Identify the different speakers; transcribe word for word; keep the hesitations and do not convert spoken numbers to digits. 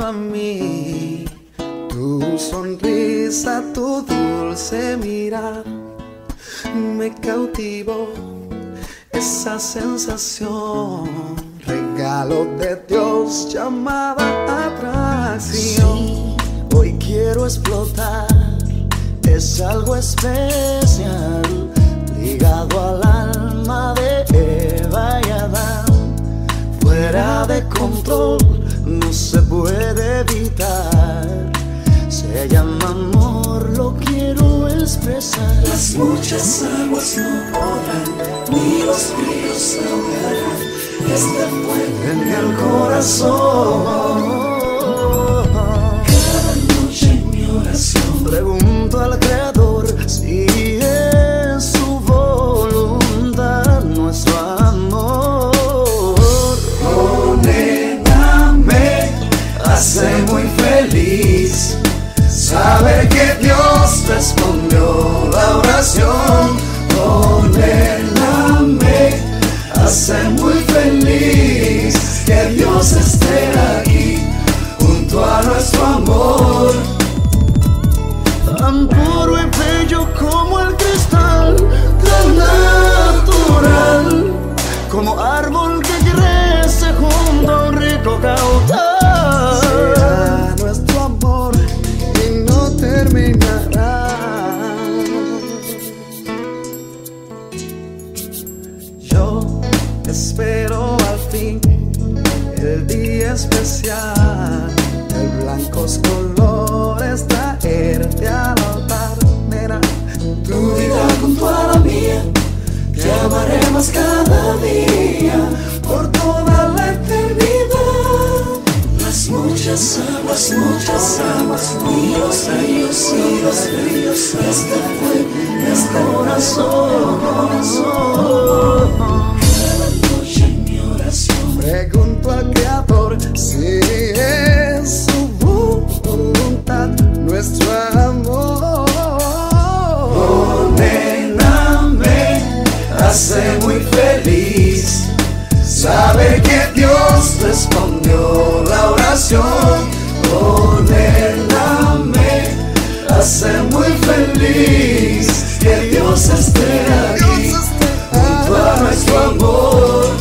Speaker 1: junto a mí. Tu sonrisa, tu dulce mirar me cautivó, esa sensación, regalo de Dios llamada atracción.
Speaker 2: Sí, hoy quiero explotar, es algo especial, ligado al alma de Eva y Adán. Fuera de control, no se puede evitar, se llama amor, lo quiero expresar.
Speaker 3: Las muchas aguas no podrán, ni los ríos ahogarán este fuego
Speaker 2: En el corazón,
Speaker 3: cada noche en mi oración.
Speaker 2: pregunto al Creador si es su voluntad nuestro amor.
Speaker 3: Oh, nena, me hace muy feliz saber que Dios respondió la oración. Oh, nena, me hace muy feliz que Dios esté aquí junto a nuestro amor.
Speaker 2: Tan puro y bello como el cristal, tan natural como árbol que crece junto a un rico caudal.
Speaker 1: Será nuestro amor y no terminará. Yo espero al fin el día especial, el blancos colores traerte al altar. Nena,
Speaker 3: Tu vida junto a la mía, te amaré más cada día por toda la eternidad. Las muchas aguas, muchas aguas, y los ríos, y los ríos, este fuego, este corazón, corazón. Cada noche en mi oración,
Speaker 1: pregunto al Creador si es su voluntad nuestro amor.
Speaker 3: oh, nena, me hace muy feliz saber que Dios respondió la oración. Oh, nena, me hace muy feliz que Dios esté aquí junto a nuestro amor.